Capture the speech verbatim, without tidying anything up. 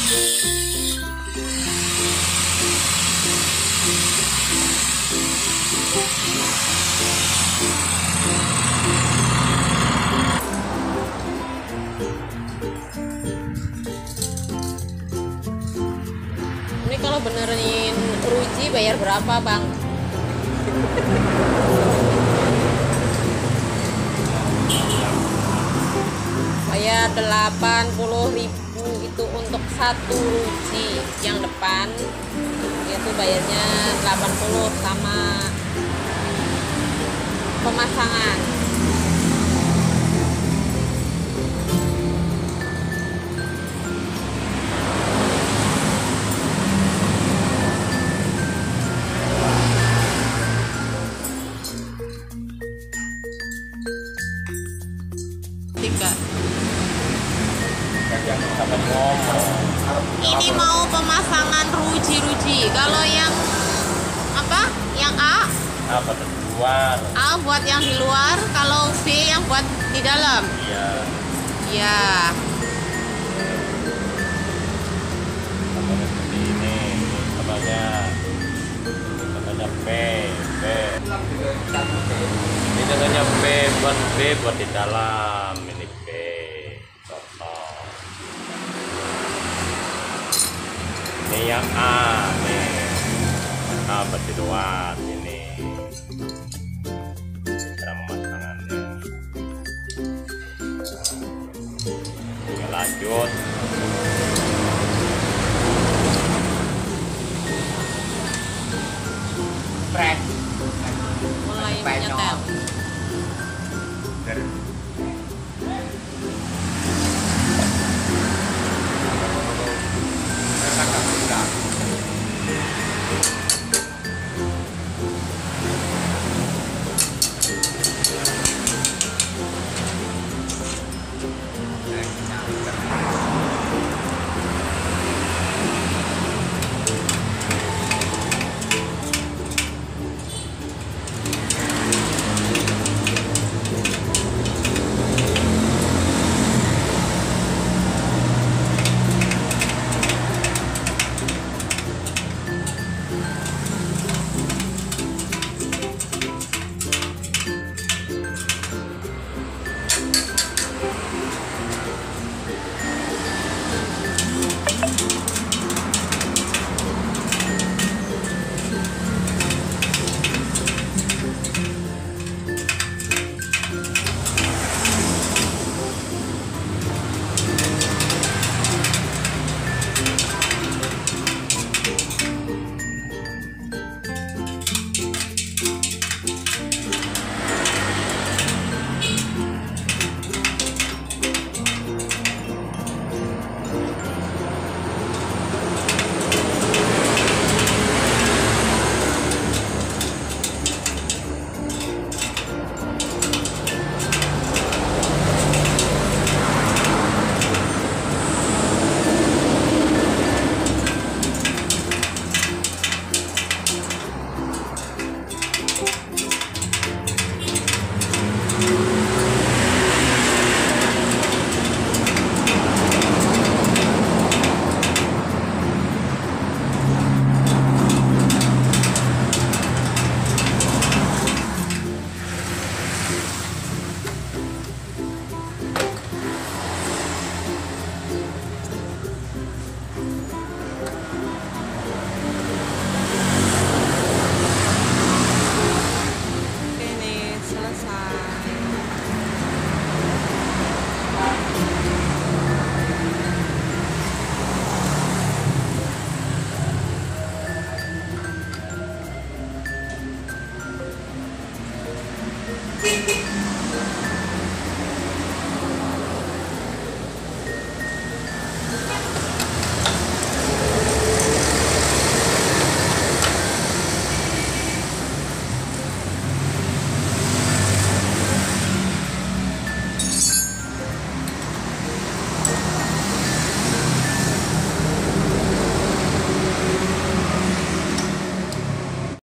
Ini kalau benerin ruji bayar berapa, Bang? Bayar delapan puluh ribu itu untuk satu ruji. Yang depan itu bayarnya delapan puluh sama pemasangan. Tiga. Ini mau pemasangan ruji-ruji. Kalau yang apa? Yang A? Apa luar? A buat yang di luar. Kalau B yang buat di dalam. Iya. Iya. Namanya seperti ini. Namanya namanya B, B. Ini namanya B buat B buat di dalam. Ini B. Contoh. Ini yang A nih. A buat di luar ini. Cara pemasangannya. Ini lanjut.